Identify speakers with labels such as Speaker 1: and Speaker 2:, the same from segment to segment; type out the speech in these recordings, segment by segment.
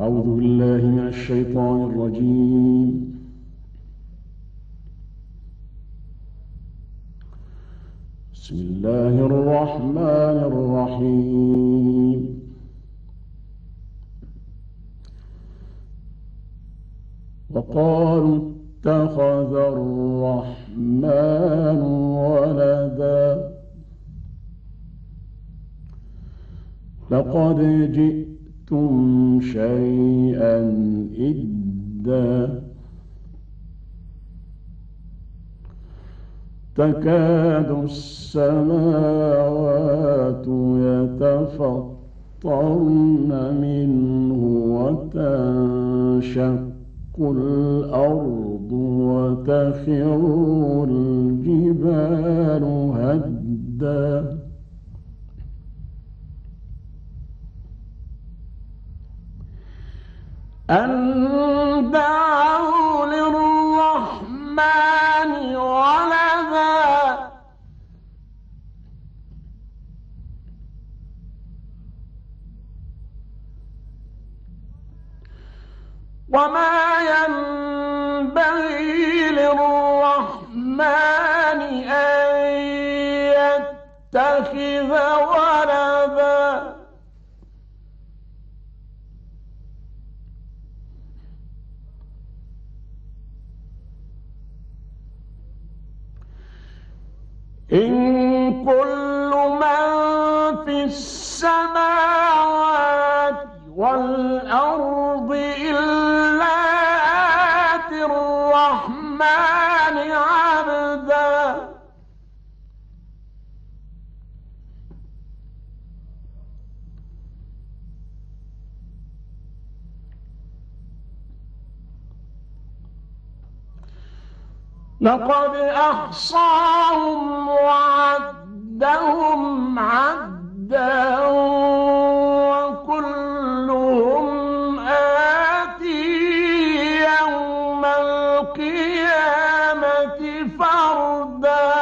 Speaker 1: أعوذ بالله من الشيطان الرجيم. بسم الله الرحمن الرحيم. وقالوا اتخذ الرحمن ولدا لقد جئتم شيئا إدا تكاد السماوات يتفطرن منه وتنشق الأرض وتخر الجبال هدا أن دعوا للرحمن ولدا وما ينبغي للرحمن أن يتخذ ولدا إن كل من في السماوات والأرض إلا آتي الرحمن عبدا لقد أحصاهم وعدهم عدا وكلهم آتي يوم القيامة فردا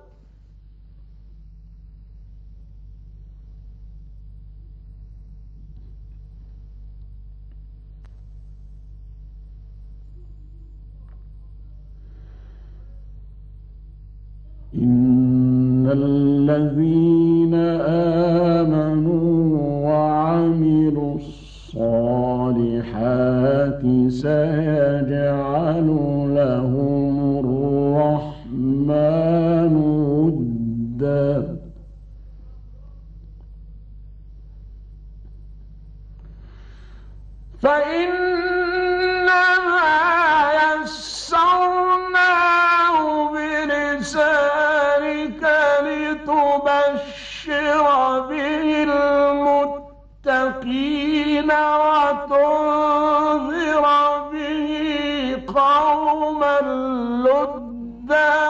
Speaker 1: إن الذين آمنوا وعملوا الصالحات سيجعل لهم الرحمن ودا فإنما يسرناه بلسانك لتبشر به المتقين وتنذر به قوما لدا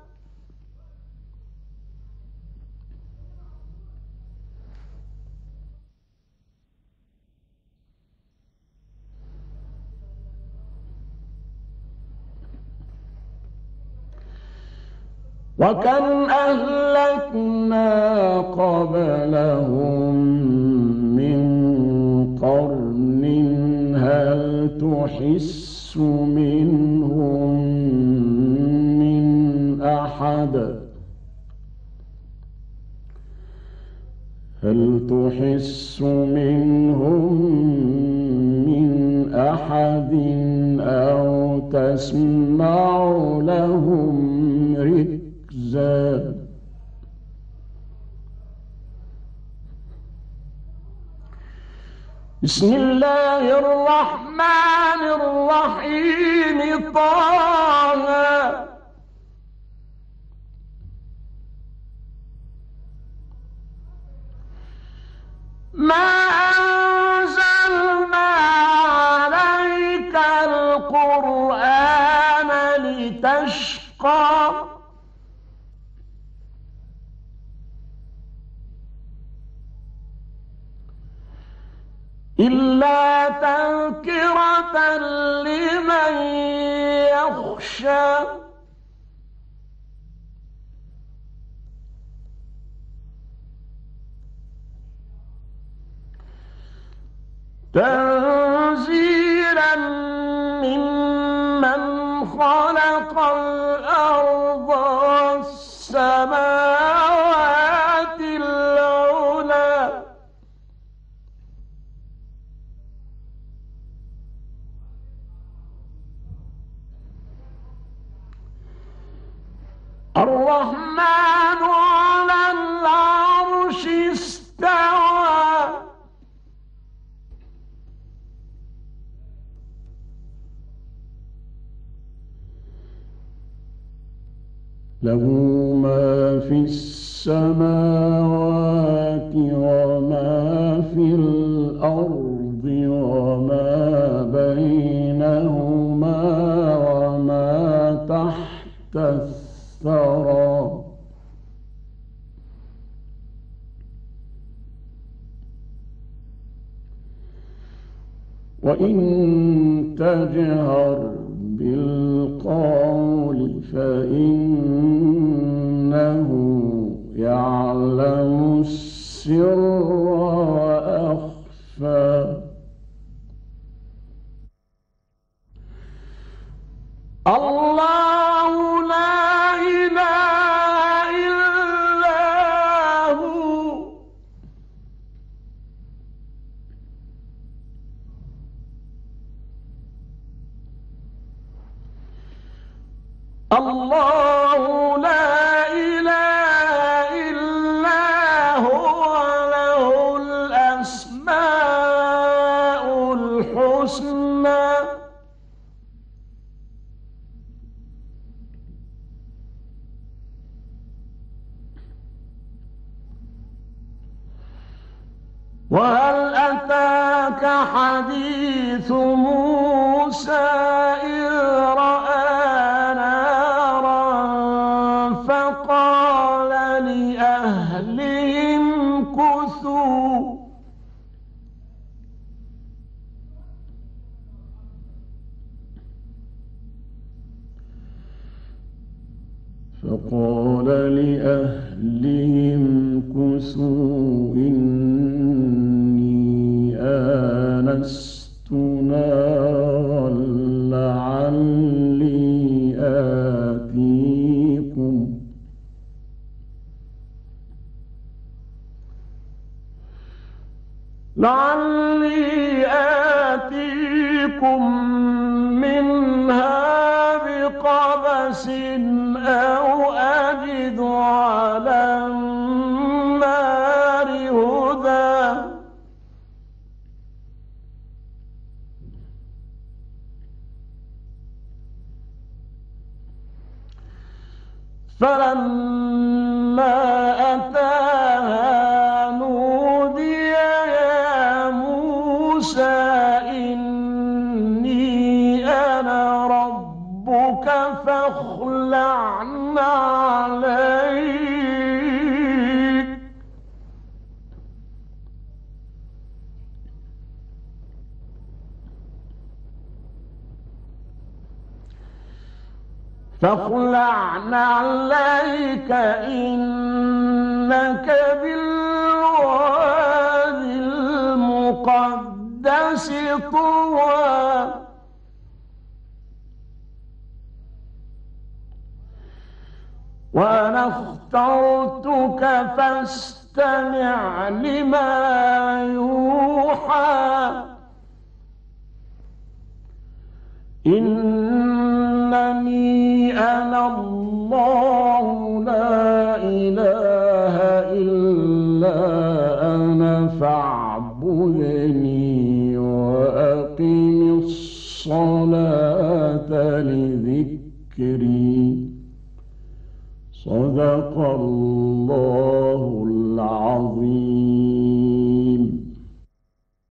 Speaker 1: وكم أهلكنا قبلهم من قرن هل تحس منهم من أحد هل تحس منهم من أحد أو تسمع لهم ركزا بسم الله الرحمن الرحيم طه ما أنزلنا عليك القرآن لتشقى إلا تذكرة لمن يخشى تنزيل الرحمن على العرش استوى له ما في السماوات وما في الأرض وما بينهما وما تحت الثرى وإن تجهر بالقول فإنه يعلم السر وأخفى الله لا إله إلا هو الله لا إله إلا هو له الأسماء الحسنى وهل أتاك حديث موسى إذ رأى نارا فقال لأهلهم كثوا إني آنست نارا لعلي آتيكم منها بقبس أو أجد على النار هدى فلما أتاها نودي يا موسى إني أنا ربك فاخلع عليك عليك إنك بالوادي المقدس طوى وأنا اخترتك فاستمع لما يوحى إنني أنا الله لا إله إلا أنا فاعبدني وأقم الصلاة لذكري صدق الله العظيم.